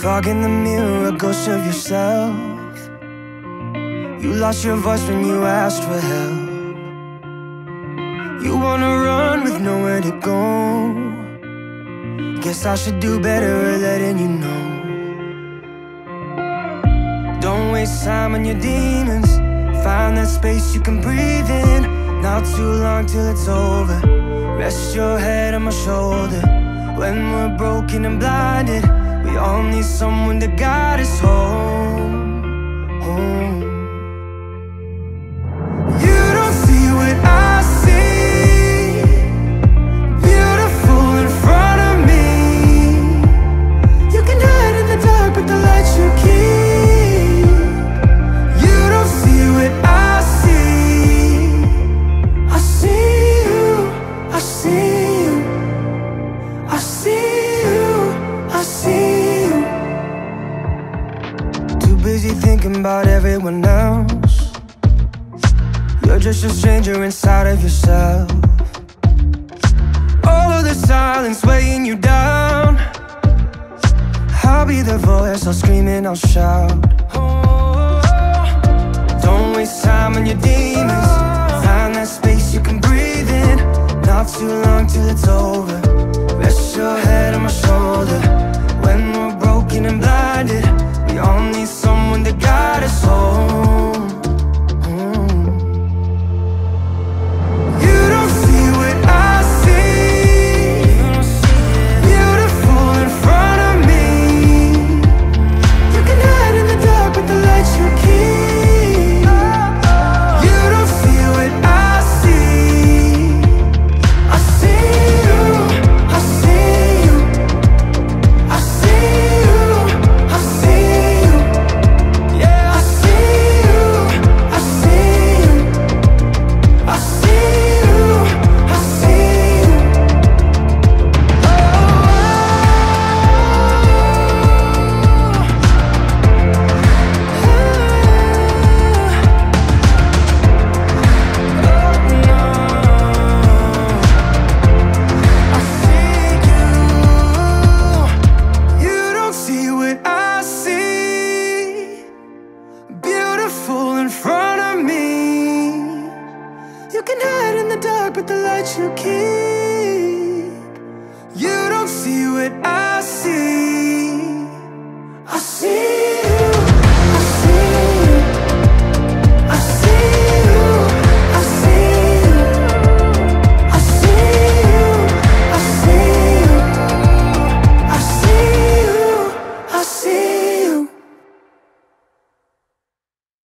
Fog in the mirror, a ghost of yourself. You lost your voice when you asked for help. You wanna run with nowhere to go. Guess I should do better at letting you know. Don't waste time on your demons. Find that space you can breathe in. Not too long till it's over. Rest your head on my shoulder. When we're broken and blinded, we all need someone to guide us home, home. You don't see what I see. Beautiful in front of me. You can hide in the dark, but the light you keep. You don't see what I see. I see you, I see you, I see you, I see you. Too busy thinking about everyone else. You're just a stranger inside of yourself. All of the silence weighing you down. I'll be the voice, I'll scream and I'll shout. Don't waste time on your demons. Find that space you can breathe in. Not too long till it's over. Rest your head on my shoulder. When we're broken and blinded, we all need someone to guide us home, home. You don't see what I see. Beautiful in front of me. You can hide in the dark, but the light you keep. You don't see what I see. I see you, I see you, I see you, I see you. Yeah, I see you, I see you, I see you, I see you. You don't see what I see. Beautiful in front of me. You can hide in the dark, but the light you keep.